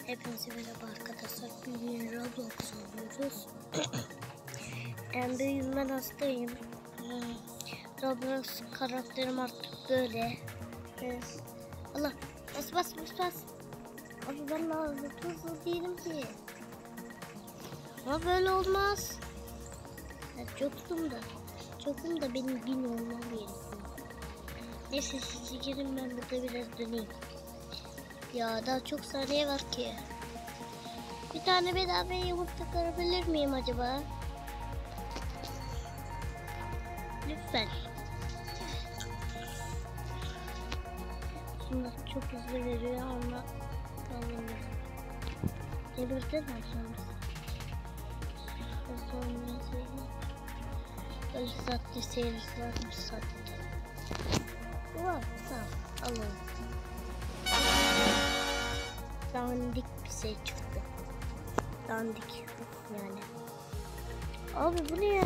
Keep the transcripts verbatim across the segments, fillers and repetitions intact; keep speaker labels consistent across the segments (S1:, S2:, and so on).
S1: Hepinize merhaba arkadaşlar. Bugün Roblox oynuyoruz. Yani bugün ben hastayım. Roblox karakterim artık böyle. Allah, bas bas bas bas. Abi ben daha hızlı değilim ki. Ama böyle olmaz. Ya çokum da. Çokum da benim bin olmam gerekiyor. Neyse siz girin, ben burada biraz döneyim. Ya daha çok saniye var ki. Bir tane bedava yumurta kırabilir miyim acaba? Lütfen. Şimdi çok hızlı veriyor ama alayım. Devirden alacağım. Öyle saatte seyirci varmış saatte. Var, sağ ol, alalım. Dandik bir şey çıktı. Dandik yani. Abi bu ne ya?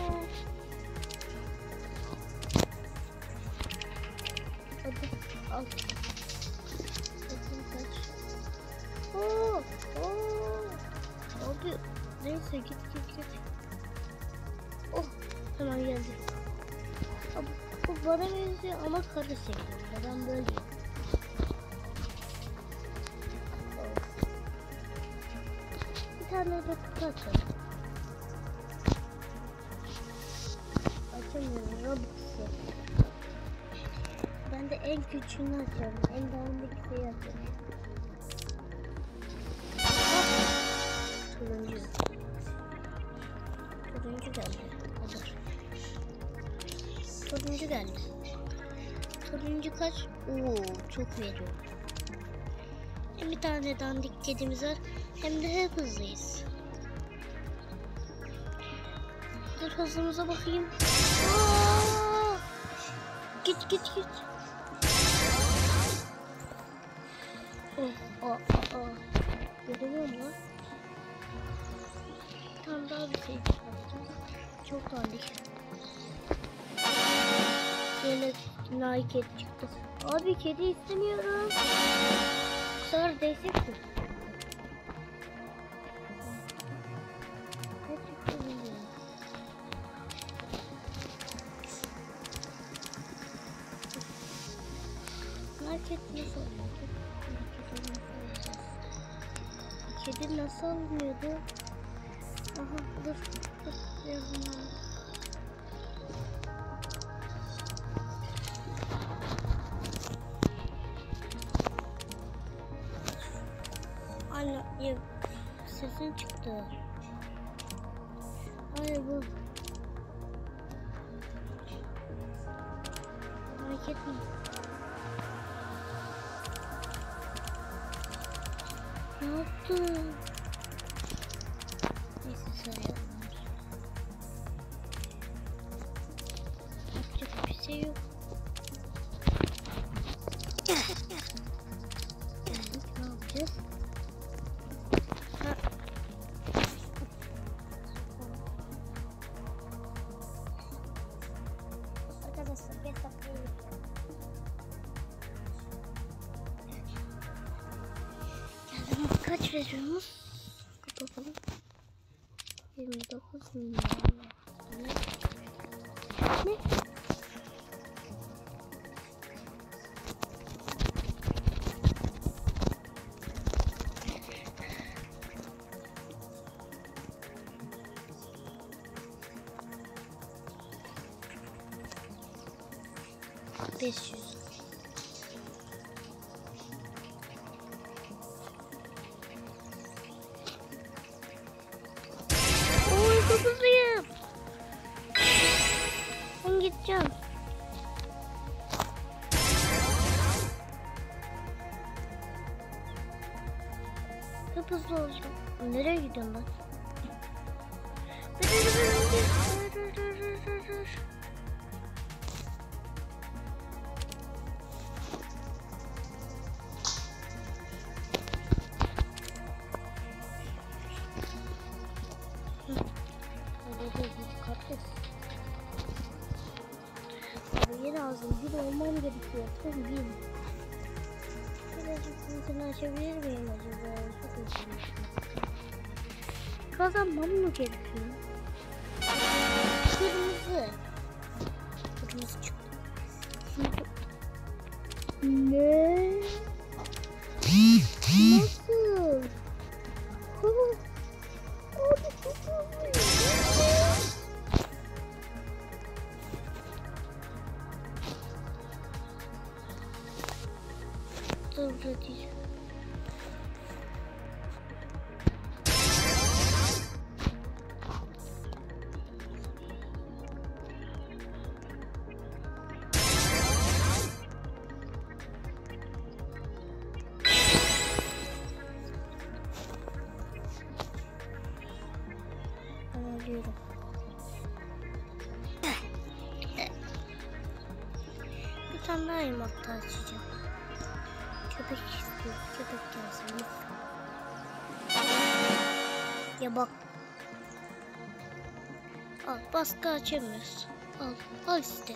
S1: Hadi al. Hadi kaç. Oo, oo. Abi neyse git git git. Oh hemen geldi. Abi, bu bana benziyor ama karı seviyorum. Ben böyle. Bir tane de kutu açalım. Açamıyorum Robux'u. Ben de en küçüğünü açıyorum. En dağındaki şeyi açıyorum. Turuncu. Turuncu geldi. Olur. Turuncu geldi. Turuncu kaç? Oo, çok veriyor. Hem bir tane dandik kedimiz var, hem de hep hızlıyız. Dur hızımıza bakayım. Aa! Git git git. Oh, aa, aa. Göremiyorum lan. Bir tane daha bir şey çıkartacağım. Çok dandik. Yine Nike kedi çıktı. Abi kedi istemiyorum. Bu sefer değişik mi? Ne çıktı bilmiyorum. Market nasıl oluyordu? Kedi nasıl oluyordu? Aha dur dur yazın. Anne ya, sesin çıktı. Hayır bu. Merak etme. Ne yaptın? Neyse söyle. Yapacak bir şey yok. Ne yapacağız? Arkadaşlar bir dakika yürüyorum. Yani kaç veriyoruz? Bakalım. yirmi dokuz milyon. Ne? Ne? beş yüz. Oy çok hızlıyım. Ben gideceğim. Çok hızlı olacağım. Nereye gidiyorum ben? Abi yine lazım. Bir olmam gerekiyor. Tabii bir. Birazcık sesini açabilir miyim acaba? Çok üzülmüşüm. Kazanmam mı gerekiyor? Kırmızı. Kırmızı çıktı. Ne? Nasıl? Abi çok dur değil. Alıyorum. Bir tane daha yumurta açacağım. Köpek istiyor. Köpek gelsin. Ya bak. Al, baskı açamıyoruz. Al, al işte.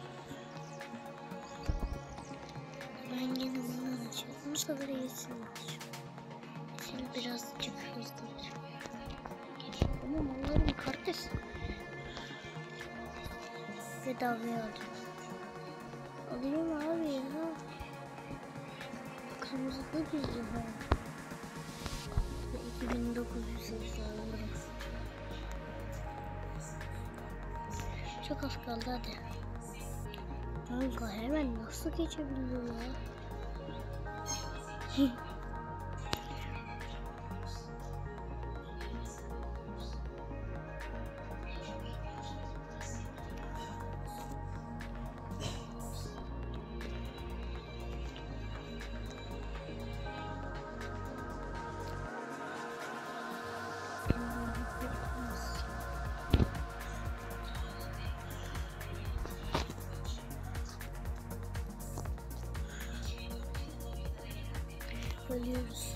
S1: Ben yine bundan açıyorum. Bu sefer iyisini açacağım. Şimdi birazcık hızlı. Ama mallarım kardeş. Bedavaya aldım. Alayım abi ya. Kırmızı da güzel ha. iki bin dokuz yüz seksen alırım. Çok az kaldı hadi. Kanka hemen nasıl geçebiliyor ya? Ölüyoruz.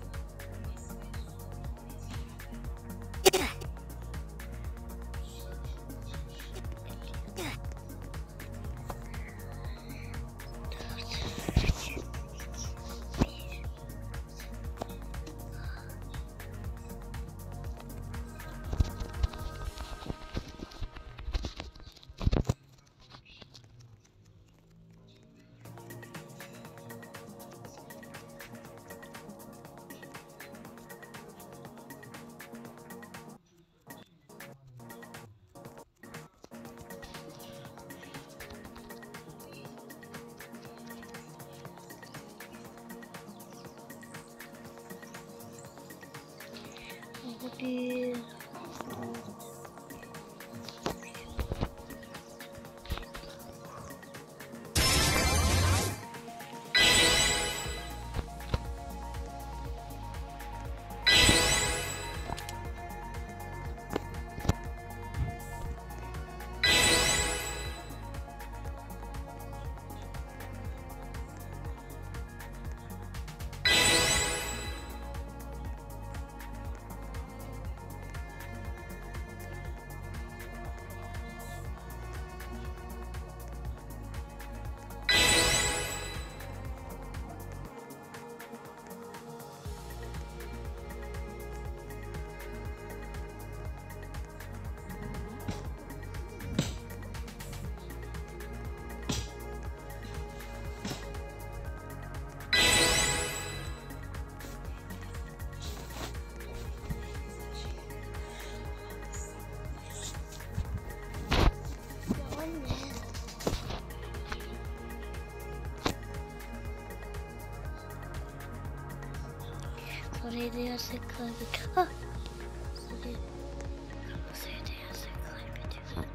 S1: Hadi. Orayı da yersek kaybediyoruz. Hah. Kırmızıyı da yersek kaybediyoruz.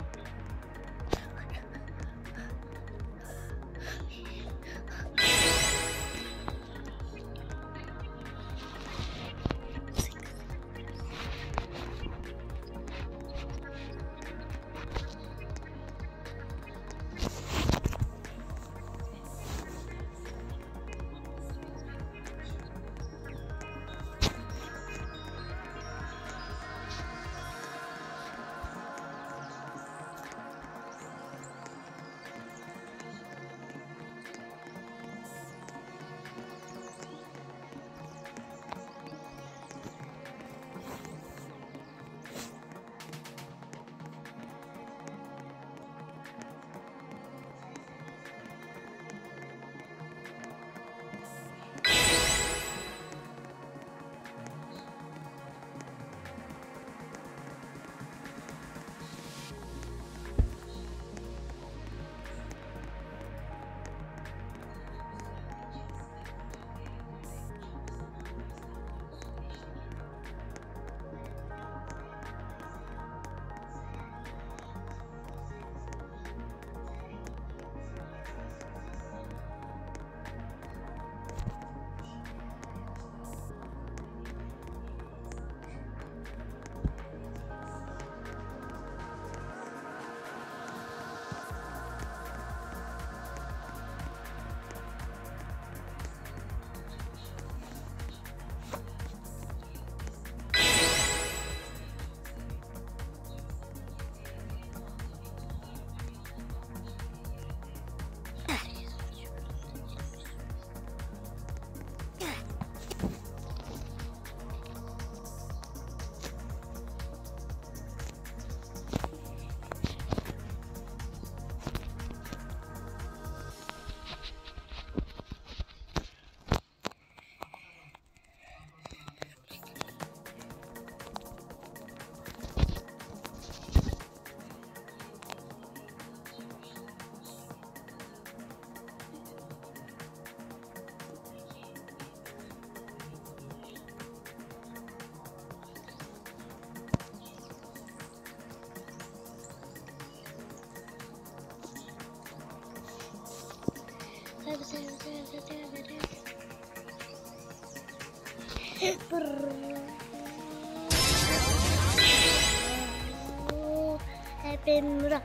S1: Hepimra.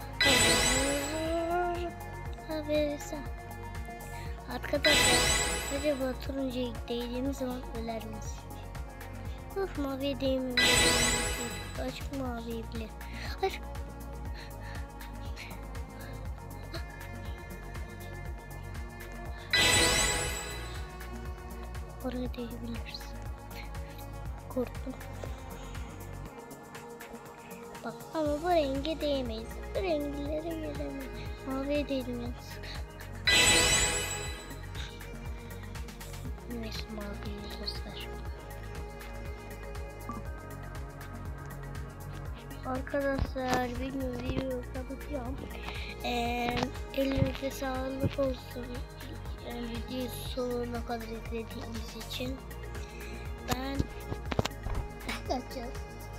S1: Havesa. Arkadaşlar, acaba turuncuya değdiğimiz zaman öler miyiz? Of, maviye değmiyor. Açık maviye bile. Hayır. Oraya değebiliriz. Korktum. Bak ama bu renge değmeyiz. Bu renklere gelemeyiz. Maviye değdim yalnız. Neyse, maviyi göster. Arkadaşlar, bilmiyorum, videoyu kapatıyorum. Ee, elinize sağlık olsun. Ee, videoyu sonuna kadar izlediğiniz için. Ben kaçacağız.